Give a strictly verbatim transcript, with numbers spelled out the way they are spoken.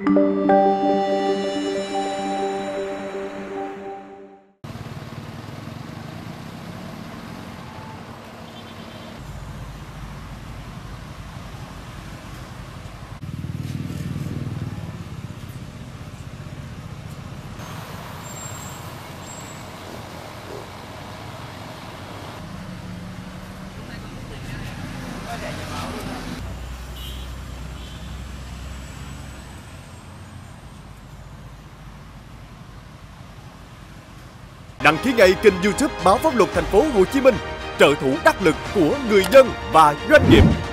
Đăng ký ngay kênh YouTube Báo Pháp Luật Thành phố Hồ Chí Minh, trợ thủ đắc lực của người dân và doanh nghiệp.